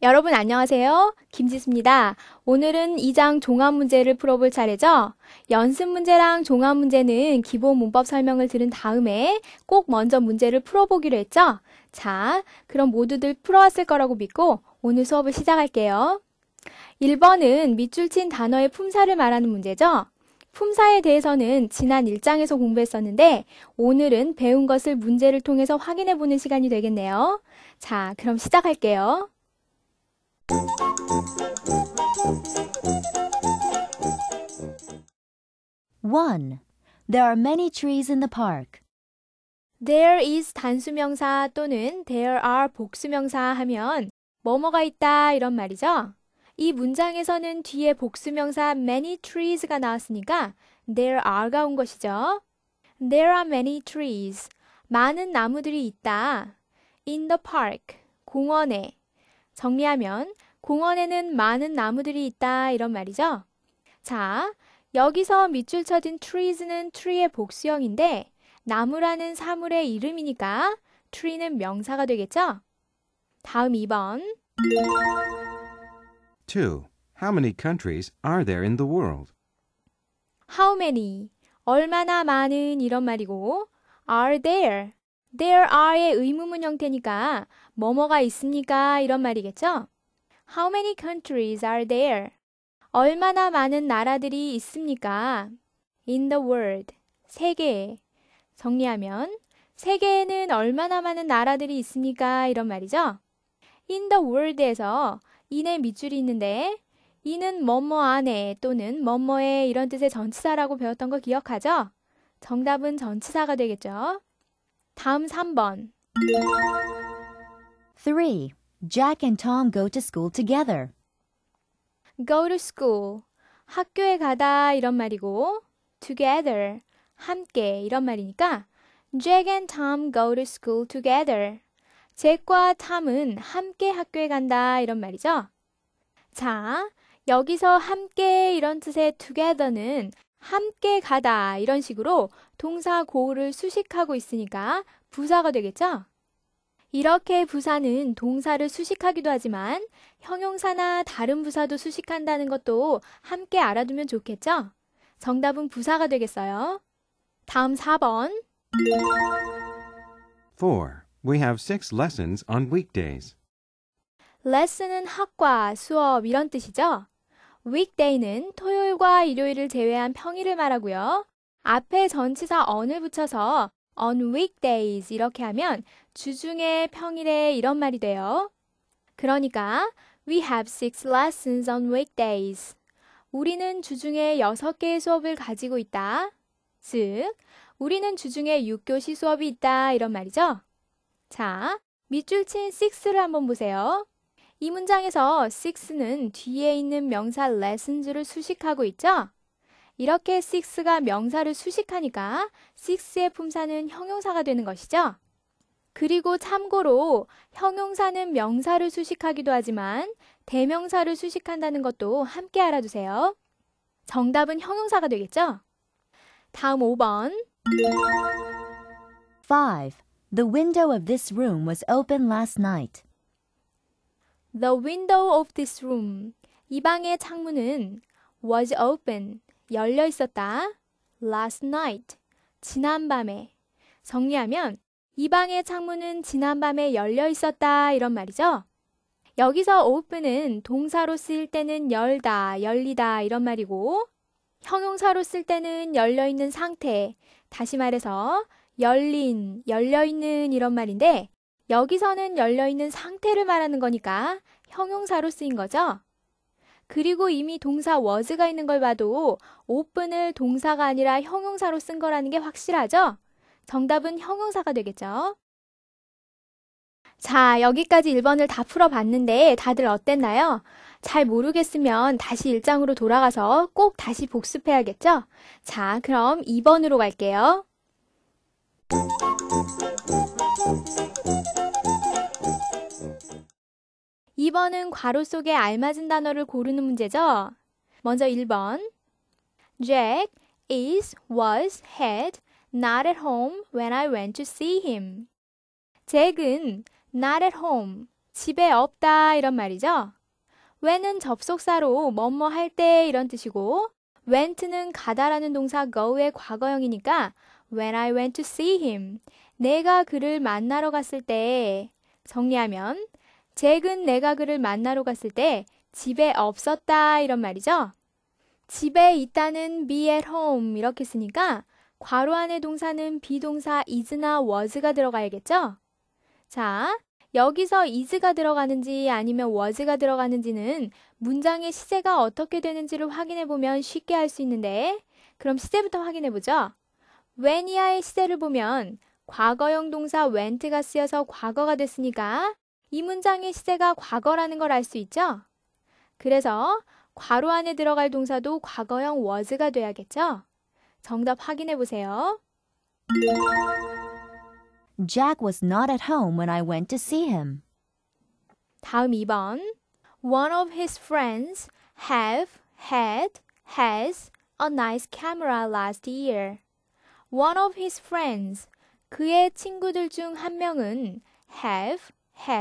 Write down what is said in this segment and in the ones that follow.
여러분 안녕하세요. 김지수입니다. 오늘은 2장 종합 문제를 풀어볼 차례죠? 연습 문제랑 종합 문제는 기본 문법 설명을 들은 다음에 꼭 먼저 문제를 풀어보기로 했죠? 자, 그럼 모두들 풀어왔을 거라고 믿고 오늘 수업을 시작할게요. 1번은 밑줄 친 단어의 품사를 말하는 문제죠? 품사에 대해서는 지난 1장에서 공부했었는데 오늘은 배운 것을 문제를 통해서 확인해보는 시간이 되겠네요. 자, 그럼 시작할게요. 1. There are many trees in the park. There is 단수명사 또는 there are 복수명사 하면 뭐뭐가 있다 이런 말이죠. 이 문장에서는 뒤에 복수명사 many trees가 나왔으니까 there are가 온 것이죠. There are many trees. 많은 나무들이 있다. In the park. 공원에. 정리하면 공원에는 많은 나무들이 있다 이런 말이죠. 자, 여기서 밑줄 쳐진 trees는 tree의 복수형인데 나무라는 사물의 이름이니까 tree는 명사가 되겠죠? 다음 2번. 2. How many countries are there in the world? How many? 얼마나 많은 이런 말이고 are there? There are의 의문문 형태니까 뭐뭐가 있습니까? 이런 말이겠죠? How many countries are there? 얼마나 많은 나라들이 있습니까? In the world. 세계에. 정리하면 세계에는 얼마나 많은 나라들이 있습니까? 이런 말이죠. In the world에서 in의 밑줄이 있는데 in은 뭐뭐 안에 또는 뭐뭐에 이런 뜻의 전치사라고 배웠던 거 기억하죠? 정답은 전치사가 되겠죠. 다음 3번. 3. Jack and Tom go to school together. Go to school. 학교에 가다 이런 말이고 together. 함께 이런 말이니까 Jack and Tom go to school together. 잭과 탐은 함께 학교에 간다 이런 말이죠. 자, 여기서 함께 이런 뜻의 together는 함께 가다 이런 식으로 동사 go를 수식하고 있으니까 부사가 되겠죠? 이렇게 부사는 동사를 수식하기도 하지만 형용사나 다른 부사도 수식한다는 것도 함께 알아두면 좋겠죠? 정답은 부사가 되겠어요. 다음 4번. 4. We have 6 lessons on weekdays. 레슨은 학과, 수업 이런 뜻이죠? weekday는 토요일과 일요일을 제외한 평일을 말하고요. 앞에 전치사 on을 붙여서 on weekdays 이렇게 하면 주중에 평일에 이런 말이 돼요. 그러니까 we have 6 lessons on weekdays. 우리는 주중에 6개의 수업을 가지고 있다. 즉, 우리는 주중에 6교시 수업이 있다 이런 말이죠. 자, 밑줄 친 6를 한번 보세요. 이 문장에서 6는 뒤에 있는 명사 lessons를 수식하고 있죠? 이렇게 6가 명사를 수식하니까 6의 품사는 형용사가 되는 것이죠? 그리고 참고로 형용사는 명사를 수식하기도 하지만 대명사를 수식한다는 것도 함께 알아두세요. 정답은 형용사가 되겠죠? 다음 5번. 5. The window of this room was open last night. The window of this room. 이 방의 창문은 was open. 열려 있었다. last night. 지난밤에. 정리하면 이 방의 창문은 지난밤에 열려 있었다 이런 말이죠. 여기서 open은 동사로 쓰일 때는 열다, 열리다 이런 말이고 형용사로 쓸 때는 열려 있는 상태, 다시 말해서 열린, 열려 있는 이런 말인데 여기서는 열려 있는 상태를 말하는 거니까 형용사로 쓰인 거죠. 그리고 이미 동사 was가 있는 걸 봐도 open을 동사가 아니라 형용사로 쓴 거라는 게 확실하죠? 정답은 형용사가 되겠죠. 자, 여기까지 1번을 다 풀어봤는데 다들 어땠나요? 잘 모르겠으면 다시 1장으로 돌아가서 꼭 다시 복습해야겠죠? 자, 그럼 2번으로 갈게요. 2번은 괄호 속에 알맞은 단어를 고르는 문제죠? 먼저 1번. Jack is, was, had not at home when I went to see him. 잭은 not at home, 집에 없다 이런 말이죠. when은 접속사로 뭐뭐 할 때 이런 뜻이고 went는 가다라는 동사 go의 과거형이니까 when I went to see him, 내가 그를 만나러 갔을 때. 정리하면 잭은 내가 그를 만나러 갔을 때 집에 없었다 이런 말이죠. 집에 있다는 be at home 이렇게 쓰니까 괄호 안의 동사는 비동사 is나 was가 들어가야겠죠? 자, 여기서 is가 들어가는지 아니면 was가 들어가는지는 문장의 시제가 어떻게 되는지를 확인해 보면 쉽게 알 수 있는데, 그럼 시제부터 확인해 보죠. when 이하의 시제를 보면 과거형 동사 went가 쓰여서 과거가 됐으니까 이 문장의 시제가 과거라는 걸 알 수 있죠? 그래서 괄호 안에 들어갈 동사도 과거형 was가 돼야겠죠? 정답 확인해 보세요. Jack was not at home when I went to see him. 다음 2번. One of his friends had has a nice camera last year. One of his friends, 그의 친구들 중 한 명은 has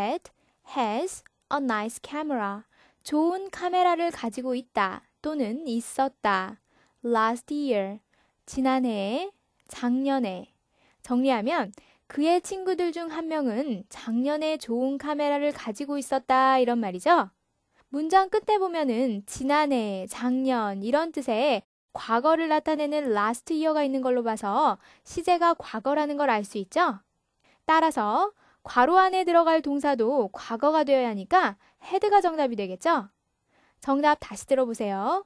a nice camera, 좋은 카메라를 가지고 있다 또는 있었다. last year, 지난해, 작년에. 정리하면 그의 친구들 중 한 명은 작년에 좋은 카메라를 가지고 있었다 이런 말이죠. 문장 끝에 보면은 지난해, 작년 이런 뜻의 과거를 나타내는 last year가 있는 걸로 봐서 시제가 과거라는 걸 알 수 있죠. 따라서 괄호 안에 들어갈 동사도 과거가 되어야 하니까 had가 정답이 되겠죠. 정답 다시 들어보세요.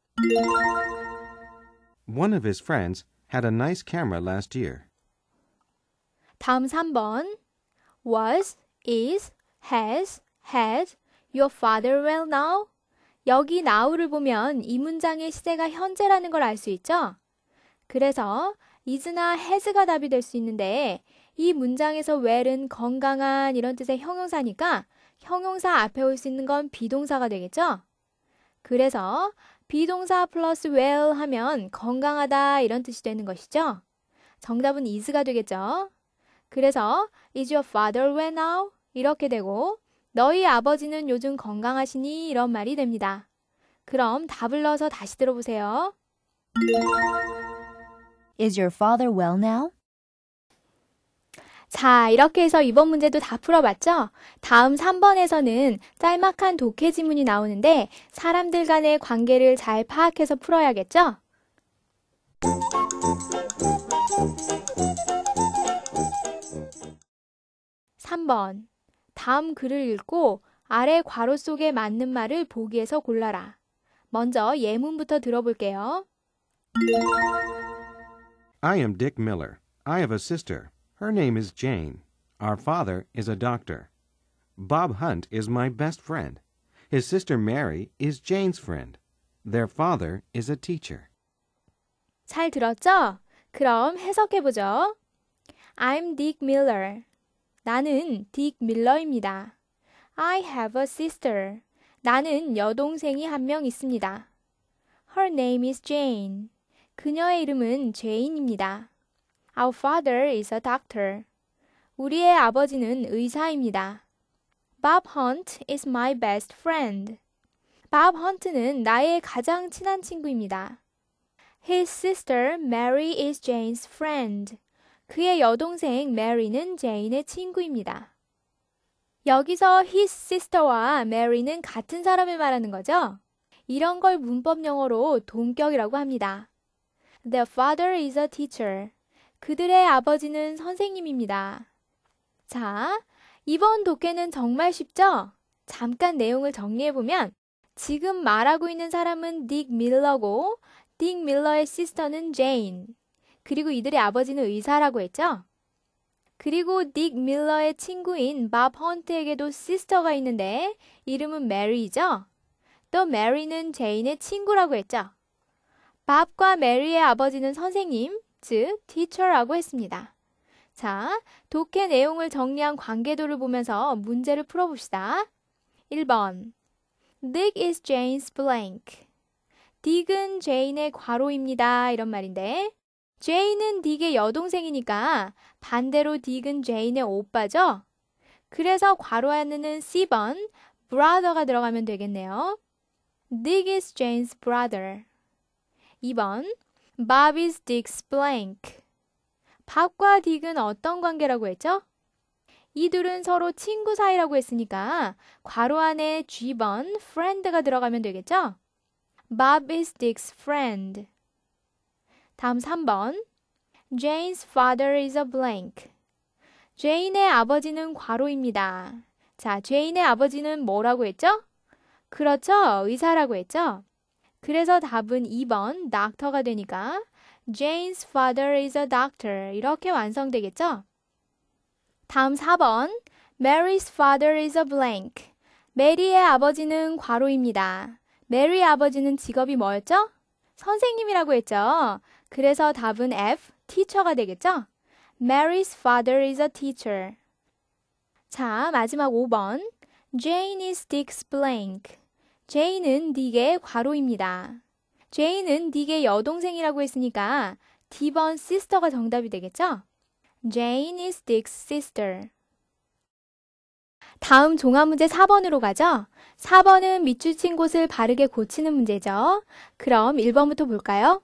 One of his friends had a nice camera last year. 다음 3번. Was, is, has, had your father well now? 여기 now를 보면 이 문장의 시제가 현재라는 걸 알 수 있죠? 그래서 is나 has가 답이 될 수 있는데 이 문장에서 well은 건강한 이런 뜻의 형용사니까 형용사 앞에 올 수 있는 건 비동사가 되겠죠? 그래서 비동사 플러스 well 하면 건강하다 이런 뜻이 되는 것이죠? 정답은 is가 되겠죠? 그래서 is your father well now? 이렇게 되고 너희 아버지는 요즘 건강하시니? 이런 말이 됩니다. 그럼 답을 넣어서 다시 들어보세요. Is your father well now? 자, 이렇게 해서 이번 문제도 다 풀어봤죠? 다음 3번에서는 짤막한 독해 지문이 나오는데 사람들 간의 관계를 잘 파악해서 풀어야겠죠? 3번. 다음 글을 읽고 아래 괄호 속에 맞는 말을 보기에서 골라라. 먼저 예문부터 들어볼게요. I am Dick Miller. I have a sister. Her name is Jane. Our father is a doctor. Bob Hunt is my best friend. His sister Mary is Jane's friend. Their father is a teacher. 잘 들었죠? 그럼 해석해보죠. I'm Dick Miller. 나는 딕 밀러입니다. I have a sister. 나는 여동생이 한 명 있습니다. Her name is Jane. 그녀의 이름은 제인입니다. Our father is a doctor. 우리의 아버지는 의사입니다. Bob Hunt is my best friend. Bob Hunt는 나의 가장 친한 친구입니다. His sister Mary is Jane's friend. 그의 여동생 Mary는 제인의 친구입니다. 여기서 his sister와 Mary는 같은 사람을 말하는 거죠? 이런 걸 문법 용어로 동격이라고 합니다. Their father is a teacher. 그들의 아버지는 선생님입니다. 자, 이번 독해는 정말 쉽죠? 잠깐 내용을 정리해보면 지금 말하고 있는 사람은 딕 밀러고 딕 밀러의 시스터는 제인. 그리고 이들의 아버지는 의사라고 했죠? 그리고 딕 밀러의 친구인 밥 헌트에게도 시스터가 있는데 이름은 메리죠? 또 메리는 제인의 친구라고 했죠? 밥과 메리의 아버지는 선생님, 즉 teacher라고 했습니다. 자, 독해 내용을 정리한 관계도를 보면서 문제를 풀어봅시다. 1번. Dick is Jane's blank. 딕은 제인의 괄호입니다. 이런 말인데 제인은 딕의 여동생이니까 반대로 딕은 제인의 오빠죠? 그래서 괄호 안에는 C번 brother가 들어가면 되겠네요. Dick is Jane's brother. 2번 Bob is Dick's blank. 밥과 딕은 어떤 관계라고 했죠? 이 둘은 서로 친구 사이라고 했으니까 괄호 안에 G번 friend가 들어가면 되겠죠? Bob is Dick's friend. 다음 3번 Jane's father is a blank. 제인의 아버지는 괄호입니다. 자, 제인의 아버지는 뭐라고 했죠? 그렇죠. 의사라고 했죠? 그래서 답은 2번 doctor가 되니까 Jane's father is a doctor 이렇게 완성되겠죠? 다음 4번 Mary's father is a blank. 메리의 아버지는 괄호입니다. 메리의 아버지는 직업이 뭐였죠? 선생님이라고 했죠? 그래서 답은 F, teacher가 되겠죠? Mary's father is a teacher. 자, 마지막 5번. Jane is Dick's blank. Jane은 딕의 괄호입니다. Jane은 딕의 여동생이라고 했으니까 D번 sister가 정답이 되겠죠? Jane is Dick's sister. 다음 종합문제 4번으로 가죠? 4번은 밑줄 친 곳을 바르게 고치는 문제죠. 그럼 1번부터 볼까요?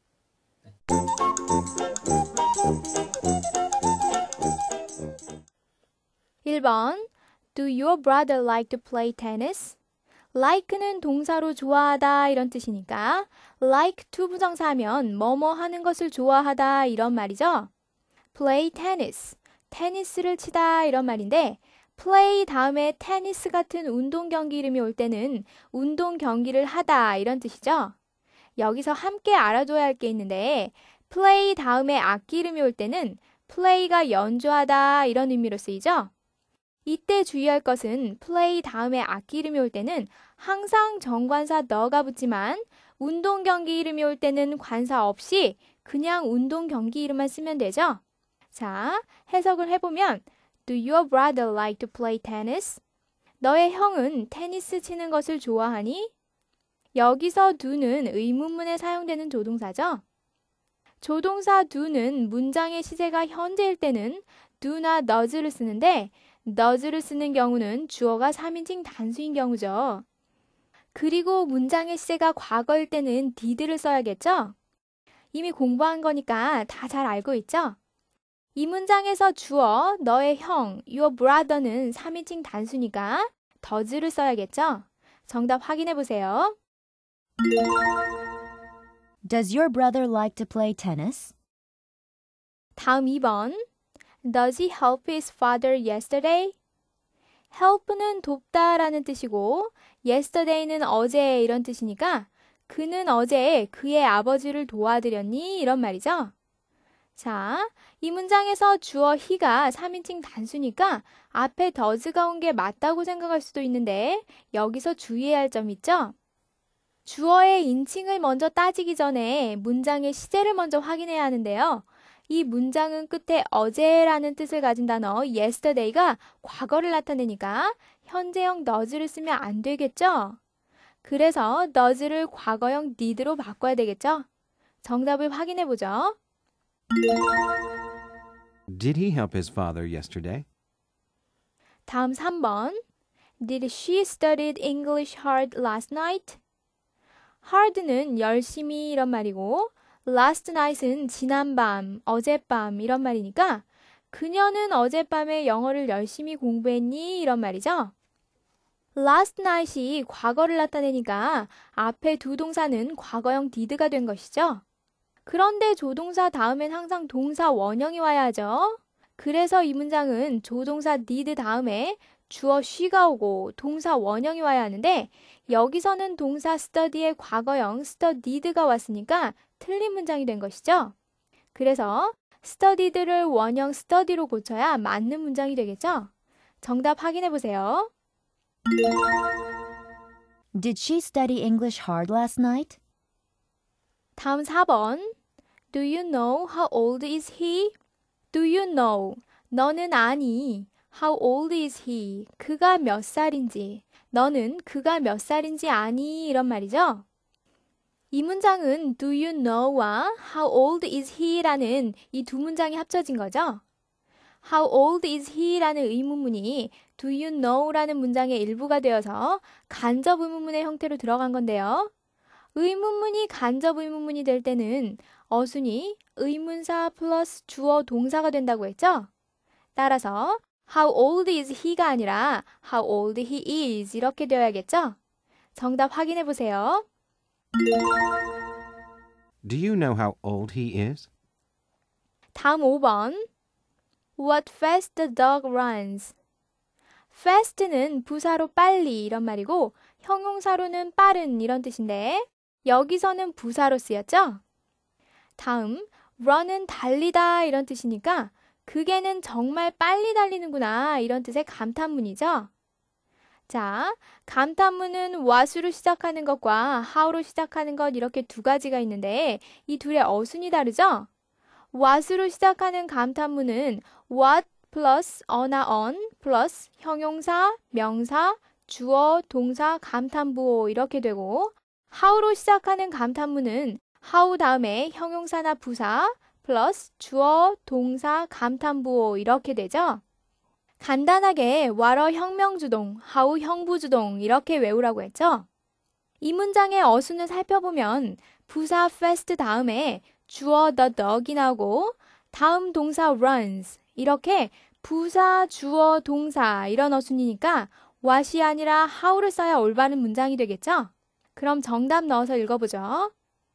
1번 Do your brother like to play tennis? like는 동사로 좋아하다 이런 뜻이니까 like to 부정사하면 뭐뭐 하는 것을 좋아하다 이런 말이죠. play tennis, 테니스를 치다 이런 말인데 play 다음에 테니스 같은 운동 경기 이름이 올 때는 운동 경기를 하다 이런 뜻이죠. 여기서 함께 알아둬야 할 게 있는데 play 다음에 악기 이름이 올 때는 play가 연주하다 이런 의미로 쓰이죠. 이때 주의할 것은 play 다음에 악기 이름이 올 때는 항상 정관사 너가 붙지만 운동 경기 이름이 올 때는 관사 없이 그냥 운동 경기 이름만 쓰면 되죠. 자, 해석을 해보면 Do your brother like to play tennis? 너의 형은 테니스 치는 것을 좋아하니? 여기서 do는 의문문에 사용되는 조동사죠. 조동사 do는 문장의 시제가 현재일 때는 do나 does를 쓰는데 does를 쓰는 경우는 주어가 3인칭 단수인 경우죠. 그리고 문장의 시제가 과거일 때는 did를 써야겠죠? 이미 공부한 거니까 다 잘 알고 있죠? 이 문장에서 주어, 너의 형, your brother는 3인칭 단수니까 does를 써야겠죠? 정답 확인해 보세요. Does your brother like to play tennis? 다음 2번. Does he help his father yesterday? help는 돕다 라는 뜻이고 yesterday는 어제 이런 뜻이니까 그는 어제 그의 아버지를 도와드렸니? 이런 말이죠. 자, 이 문장에서 주어 he가 3인칭 단수니까 앞에 does가 온 게 맞다고 생각할 수도 있는데 여기서 주의해야 할 점 있죠? 주어의 인칭을 먼저 따지기 전에 문장의 시제를 먼저 확인해야 하는데요. 이 문장은 끝에 어제라는 뜻을 가진 단어 yesterday가 과거를 나타내니까 현재형 does를 쓰면 안 되겠죠? 그래서 does를 과거형 did로 바꿔야 되겠죠? 정답을 확인해 보죠. Did he help his father yesterday? 다음 3번. Did she study English hard last night? hard는 열심히 이런 말이고 last night은 지난밤, 어젯밤 이런 말이니까 그녀는 어젯밤에 영어를 열심히 공부했니? 이런 말이죠. last night이 과거를 나타내니까 앞에 두 동사는 과거형 did가 된 것이죠. 그런데 조동사 다음엔 항상 동사 원형이 와야 하죠. 그래서 이 문장은 조동사 did 다음에 주어 she가 오고 동사 원형이 와야 하는데 여기서는 동사 study의 과거형 studied가 왔으니까 틀린 문장이 된 것이죠. 그래서 studied를 원형 study로 고쳐야 맞는 문장이 되겠죠. 정답 확인해 보세요. Did she study English hard last night? 다음 4번. Do you know how old is he? Do you know? 너는 아니. How old is he? 그가 몇 살인지. 너는 그가 몇 살인지 아니? 이런 말이죠. 이 문장은 do you know와 how old is he 라는 이 두 문장이 합쳐진 거죠. How old is he? 라는 의문문이 Do you know? 라는 문장의 일부가 되어서 간접 의문문의 형태로 들어간 건데요. 의문문이 간접 의문문이 될 때는 어순이 의문사 플러스 주어 동사가 된다고 했죠? 따라서 How old is he가 아니라 How old he is 이렇게 되어야겠죠? 정답 확인해 보세요. Do you know how old he is? 다음 5번. What fast the dog runs. fast는 부사로 빨리 이런 말이고 형용사로는 빠른 이런 뜻인데 여기서는 부사로 쓰였죠? 다음 run은 달리다 이런 뜻이니까 그게는 정말 빨리 달리는구나 이런 뜻의 감탄문이죠? 자, 감탄문은 what으로 시작하는 것과 how로 시작하는 것 이렇게 두 가지가 있는데 이 둘의 어순이 다르죠? what으로 시작하는 감탄문은 what 플러스 어나 on 플러스 형용사, 명사, 주어, 동사, 감탄부호 이렇게 되고 how로 시작하는 감탄문은 how 다음에 형용사나 부사 플러스 주어, 동사, 감탄부호 이렇게 되죠? 간단하게 what어 혁명주동, how 형부주동 이렇게 외우라고 했죠? 이 문장의 어순을 살펴보면 부사 fast 다음에 주어 the dog이 나오고 다음 동사 runs 이렇게 부사, 주어, 동사 이런 어순이니까 what이 아니라 how를 써야 올바른 문장이 되겠죠? 그럼 정답 넣어서 읽어보죠.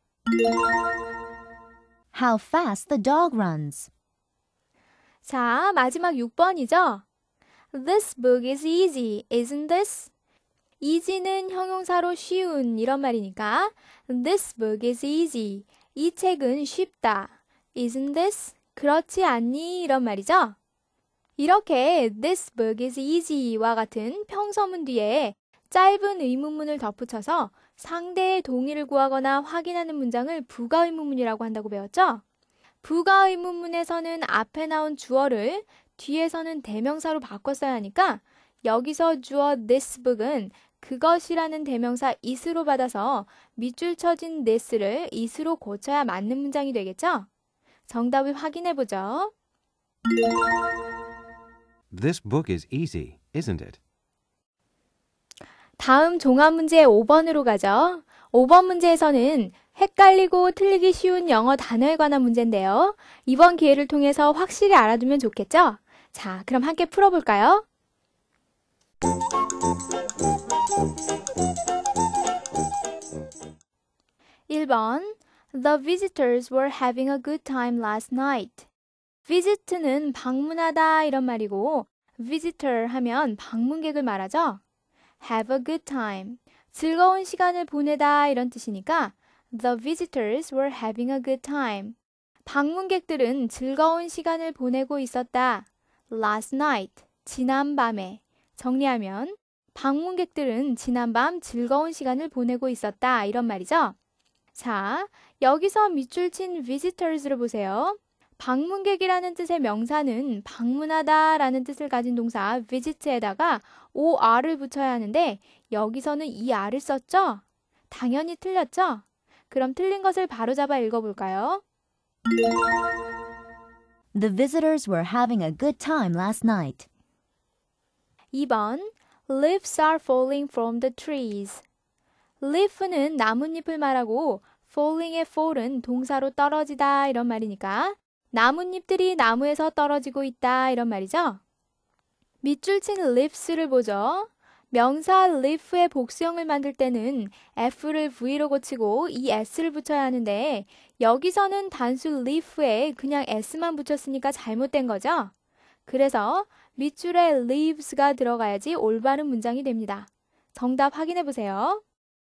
How fast the dog runs. 자, 마지막 6번이죠? This book is easy, isn't this? easy는 형용사로 쉬운 이런 말이니까 This book is easy. 이 책은 쉽다. Isn't this? 그렇지 않니? 이런 말이죠. 이렇게 This book is easy와 같은 평서문 뒤에 짧은 의문문을 덧붙여서 상대의 동의를 구하거나 확인하는 문장을 부가 의문문이라고 한다고 배웠죠? 부가 의문문에서는 앞에 나온 주어를 뒤에서는 대명사로 바꿔 써야 하니까 여기서 주어 this book은 그것이라는 대명사 is로 받아서 밑줄 쳐진 this를 is로 고쳐야 맞는 문장이 되겠죠? 정답을 확인해 보죠. This book is easy, isn't it? 다음 종합 문제 5번으로 가죠. 5번 문제에서는 헷갈리고 틀리기 쉬운 영어 단어에 관한 문제인데요. 이번 기회를 통해서 확실히 알아두면 좋겠죠? 자, 그럼 함께 풀어볼까요? 1번 The visitors were having a good time last night. visit는 방문하다 이런 말이고 visitor 하면 방문객을 말하죠. have a good time. 즐거운 시간을 보내다 이런 뜻이니까 The visitors were having a good time. 방문객들은 즐거운 시간을 보내고 있었다. Last night. 지난 밤에. 정리하면 방문객들은 지난밤 즐거운 시간을 보내고 있었다 이런 말이죠. 자, 여기서 밑줄 친 visitors를 보세요. 방문객이라는 뜻의 명사는 방문하다 라는 뜻을 가진 동사 visit에다가 or을 붙여야 하는데 여기서는 이 r을 썼죠? 당연히 틀렸죠? 그럼 틀린 것을 바로잡아 읽어볼까요? The visitors were having a good time last night. 2번 Leaves are falling from the trees. leaf는 나뭇잎을 말하고 falling의 fall은 동사로 떨어지다 이런 말이니까 나뭇잎들이 나무에서 떨어지고 있다 이런 말이죠. 밑줄 친 leaves를 보죠. 명사 leaf의 복수형을 만들 때는 F를 V로 고치고 이 S를 붙여야 하는데 여기서는 단수 leaf에 그냥 S만 붙였으니까 잘못된 거죠. 그래서 밑줄에 leaves가 들어가야지 올바른 문장이 됩니다. 정답 확인해 보세요.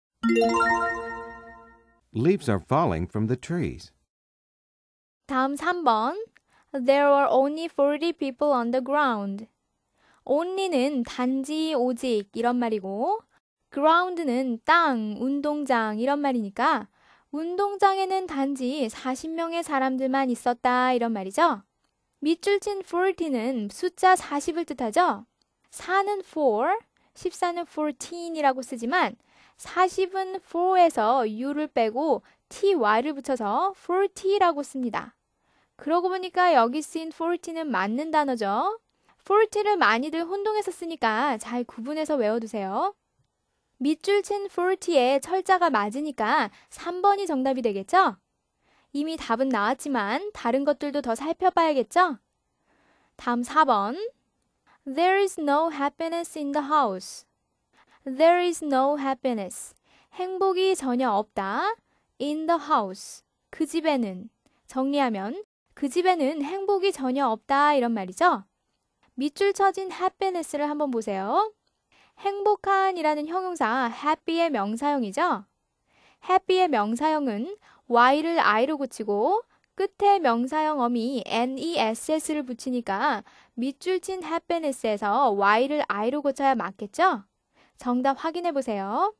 Leaves are falling from the trees. 다음 3번. There were only 40 people on the ground. only는 단지, 오직 이런 말이고 ground는 땅, 운동장 이런 말이니까 운동장에는 단지 40명의 사람들만 있었다 이런 말이죠. 밑줄 친 40는 숫자 40을 뜻하죠. 4는 4, 14는 14이라고 쓰지만 40은 4에서 u를 빼고 ty를 붙여서 40라고 씁니다. 그러고 보니까 여기 쓰인 40는 맞는 단어죠. 40를 많이들 혼동해서 쓰니까 잘 구분해서 외워두세요. 밑줄 친 40에 철자가 맞으니까 3번이 정답이 되겠죠? 이미 답은 나왔지만 다른 것들도 더 살펴봐야겠죠? 다음 4번. There is no happiness in the house. There is no happiness. 행복이 전혀 없다. In the house. 그 집에는. 정리하면 그 집에는 행복이 전혀 없다 이런 말이죠. 밑줄 쳐진 happiness를 한번 보세요. 행복한이라는 형용사 happy의 명사형이죠. happy의 명사형은 y를 i로 고치고 끝에 명사형 어미 ness를 붙이니까 밑줄 친 happiness에서 y를 i로 고쳐야 맞겠죠? 정답 확인해 보세요.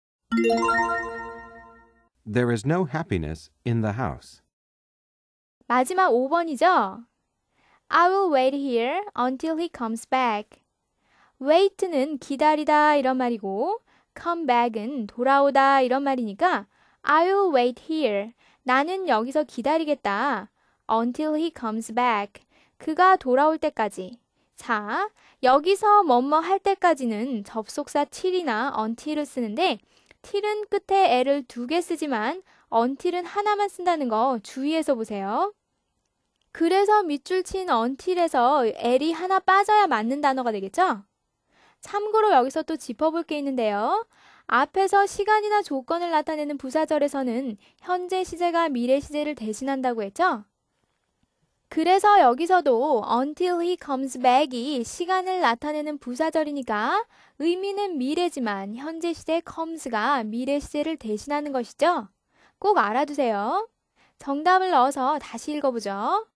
There is no happiness in the house. 마지막 5번이죠. I will wait here until he comes back. wait는 기다리다 이런 말이고 come back은 돌아오다 이런 말이니까 I will wait here. 나는 여기서 기다리겠다. until he comes back. 그가 돌아올 때까지. 자, 여기서 뭐뭐 할 때까지는 접속사 till이나 until을 쓰는데 till은 끝에 l을 2개 쓰지만 until은 하나만 쓴다는 거 주의해서 보세요. 그래서 밑줄 친 until에서 l이 하나 빠져야 맞는 단어가 되겠죠? 참고로 여기서 또 짚어볼 게 있는데요. 앞에서 시간이나 조건을 나타내는 부사절에서는 현재 시제가 미래 시제를 대신한다고 했죠? 그래서 여기서도 until he comes back이 시간을 나타내는 부사절이니까 의미는 미래지만 현재 시제 comes가 미래 시제를 대신하는 것이죠. 꼭 알아두세요. 정답을 넣어서 다시 읽어보죠.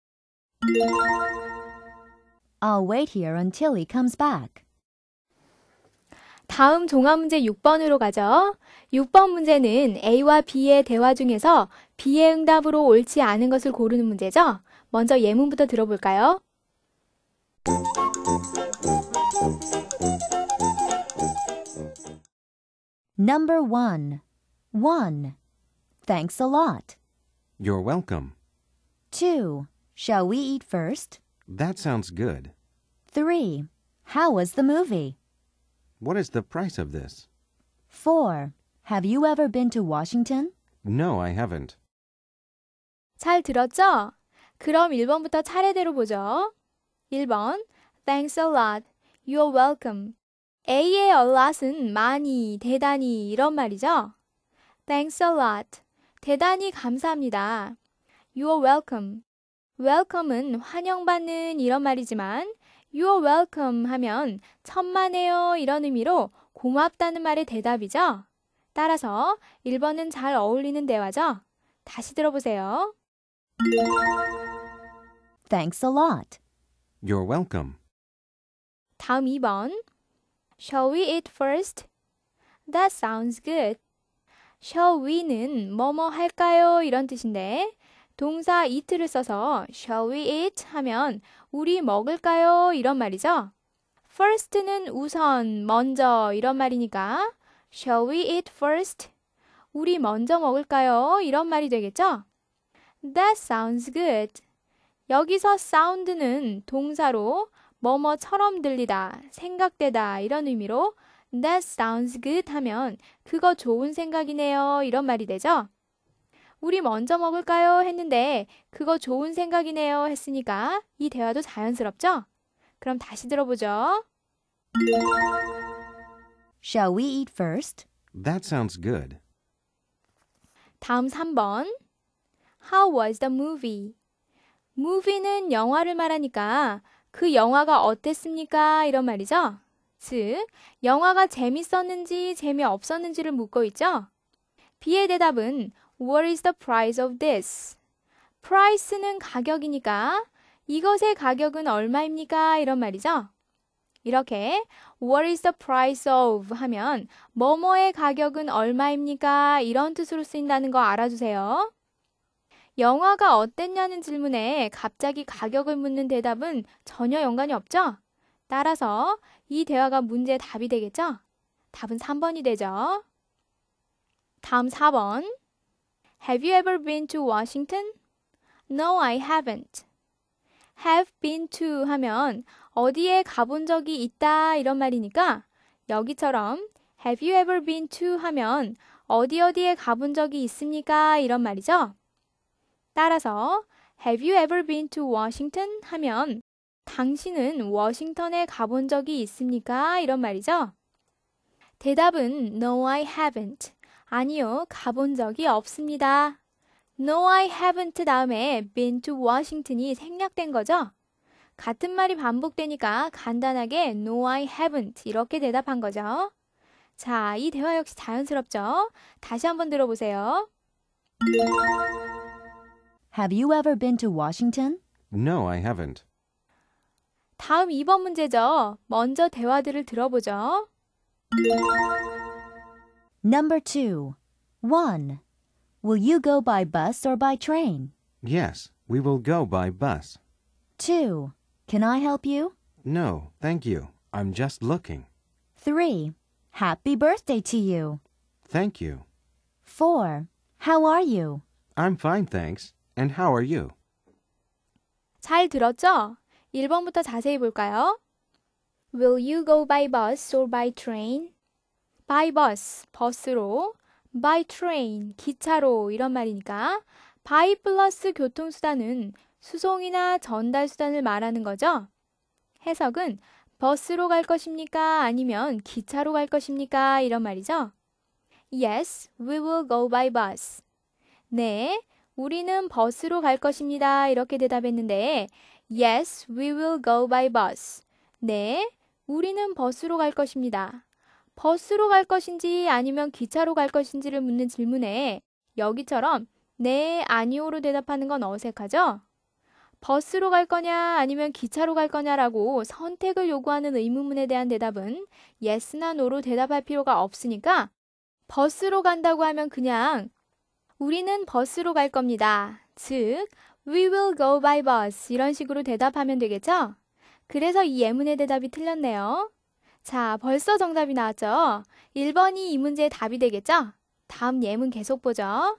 I'll wait here until he comes back. 다음 종합문제 6번으로 가죠. 6번 문제는 A와 B의 대화 중에서 B의 응답으로 옳지 않은 것을 고르는 문제죠. 먼저 예문부터 들어볼까요? Number 1. 1. Thanks a lot. You're welcome. 2. Shall we eat first? That sounds good. 3. How was the movie? What is the price of this? 4. Have you ever been to Washington? No, I haven't. 잘 들었죠? 그럼 1번부터 차례대로 보죠. 1번, Thanks a lot. You're welcome. A의 a lot은 많이, 대단히 이런 말이죠. Thanks a lot. 대단히 감사합니다. You're welcome. welcome은 환영받는 이런 말이지만 You're welcome 하면 천만에요 이런 의미로 고맙다는 말의 대답이죠. 따라서 1번은 잘 어울리는 대화죠. 다시 들어보세요. Thanks a lot. You're welcome. 다음 2번. Shall we eat first? That sounds good. Shall we는 뭐뭐 할까요? 이런 뜻인데 동사 eat를 써서 shall we eat 하면 우리 먹을까요? 이런 말이죠. first는 우선, 먼저 이런 말이니까 shall we eat first? 우리 먼저 먹을까요? 이런 말이 되겠죠. That sounds good. 여기서 sound는 동사로 뭐뭐처럼 들리다, 생각되다 이런 의미로 That sounds good 하면 그거 좋은 생각이네요 이런 말이 되죠. 우리 먼저 먹을까요? 했는데 그거 좋은 생각이네요 했으니까 이 대화도 자연스럽죠? 그럼 다시 들어보죠. Shall we eat first? That sounds good. 다음 3번. How was the movie? movie는 영화를 말하니까 그 영화가 어땠습니까? 이런 말이죠. 즉, 영화가 재밌었는지 재미없었는지를 묻고 있죠. B의 대답은 What is the price of this? price는 가격이니까 이것의 가격은 얼마입니까? 이런 말이죠. 이렇게 What is the price of 하면 뭐뭐의 가격은 얼마입니까? 이런 뜻으로 쓰인다는 거 알아두세요. 영화가 어땠냐는 질문에 갑자기 가격을 묻는 대답은 전혀 연관이 없죠? 따라서 이 대화가 문제의 답이 되겠죠? 답은 3번이 되죠. 다음 4번. Have you ever been to Washington? No, I haven't. have been to 하면 어디에 가본 적이 있다 이런 말이니까 여기처럼 have you ever been to 하면 어디에 가본 적이 있습니까? 이런 말이죠. 따라서 have you ever been to Washington? 하면 당신은 워싱턴에 가본 적이 있습니까? 이런 말이죠. 대답은 No, I haven't. 아니요, 가본 적이 없습니다. No, I haven't 다음에 been to Washington이 생략된 거죠. 같은 말이 반복되니까 간단하게 No, I haven't 이렇게 대답한 거죠. 자, 이 대화 역시 자연스럽죠? 다시 한번 들어보세요. Have you ever been to Washington? No, I haven't. 다음 2번 문제죠. 먼저 대화들을 들어보죠. Number 2. 1. Will you go by bus or by train? Yes, we will go by bus. 2. Can I help you? No, thank you. I'm just looking. 3. Happy birthday to you. Thank you. 4. How are you? I'm fine, thanks. And how are you? 잘 들었죠? 1번부터 자세히 볼까요? Will you go by bus or by train? By bus, 버스로, by train, 기차로 이런 말이니까 by 플러스 교통수단은 수송이나 전달수단을 말하는 거죠. 해석은 버스로 갈 것입니까? 아니면 기차로 갈 것입니까? 이런 말이죠. Yes, we will go by bus. 네, 우리는 버스로 갈 것입니다. 이렇게 대답했는데 Yes, we will go by bus. 네, 우리는 버스로 갈 것입니다. 버스로 갈 것인지 아니면 기차로 갈 것인지를 묻는 질문에 여기처럼 네, 아니오로 대답하는 건 어색하죠? 버스로 갈 거냐 아니면 기차로 갈 거냐라고 선택을 요구하는 의문문에 대한 대답은 yes나 no로 대답할 필요가 없으니까 버스로 간다고 하면 그냥 우리는 버스로 갈 겁니다. 즉, we will go by bus 이런 식으로 대답하면 되겠죠? 그래서 이 예문의 대답이 틀렸네요. 자, 벌써 정답이 나왔죠? 1번이 이 문제의 답이 되겠죠? 다음 예문 계속 보죠.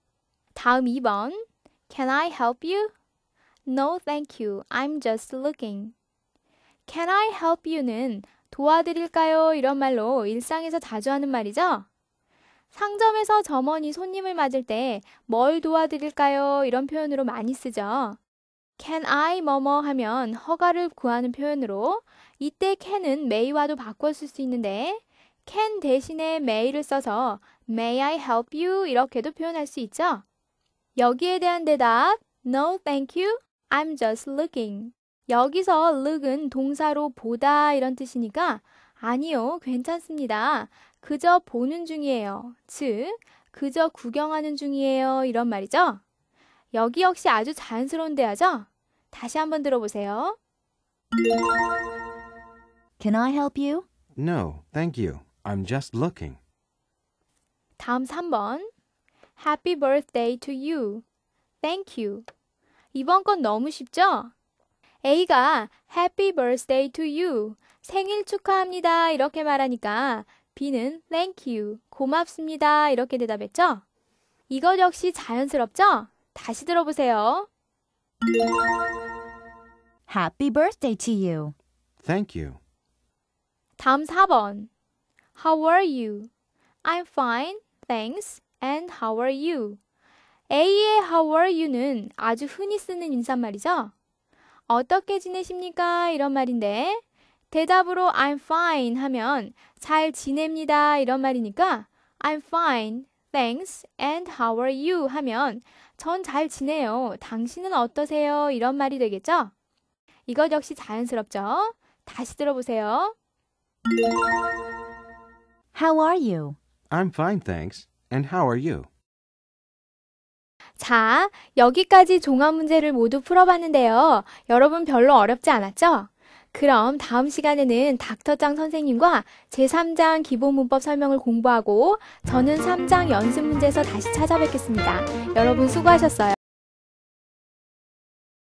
다음 2번. Can I help you? No, thank you. I'm just looking. Can I help you는 도와드릴까요? 이런 말로 일상에서 자주 하는 말이죠? 상점에서 점원이 손님을 맞을 때 뭘 도와드릴까요? 이런 표현으로 많이 쓰죠. Can I 뭐뭐 하면 허가를 구하는 표현으로 이때 can은 may와도 바꿔 쓸 수 있는데 can 대신에 may를 써서 May I help you? 이렇게도 표현할 수 있죠. 여기에 대한 대답 No, thank you. I'm just looking. 여기서 look은 동사로 보다 이런 뜻이니까 아니요, 괜찮습니다. 그저 보는 중이에요. 즉, 그저 구경하는 중이에요. 이런 말이죠. 여기 역시 아주 자연스러운 대화죠? 다시 한번 들어보세요. Can I help you? No, thank you. I'm just looking. 다음 3번. Happy birthday to you. Thank you. 이번 건 너무 쉽죠? A가 Happy birthday to you. 생일 축하합니다. 이렇게 말하니까 B는 Thank you. 고맙습니다. 이렇게 대답했죠? 이것 역시 자연스럽죠? 다시 들어보세요. Happy birthday to you. Thank you. 다음 4번. How are you? I'm fine, thanks. And how are you? A의 How are you는 아주 흔히 쓰는 인사말이죠? 어떻게 지내십니까? 이런 말인데 대답으로 I'm fine 하면 잘 지냅니다. 이런 말이니까 I'm fine, thanks. And how are you? 하면 전 잘 지내요. 당신은 어떠세요? 이런 말이 되겠죠? 이것 역시 자연스럽죠? 다시 들어보세요. How are you? I'm fine, thanks. And how are you? 자, 여기까지 종합 문제를 모두 풀어봤는데요. 여러분 별로 어렵지 않았죠? 그럼 다음 시간에는 닥터짱 선생님과 제3장 기본 문법 설명을 공부하고 저는 3장 연습 문제에서 다시 찾아뵙겠습니다. 여러분 수고하셨어요.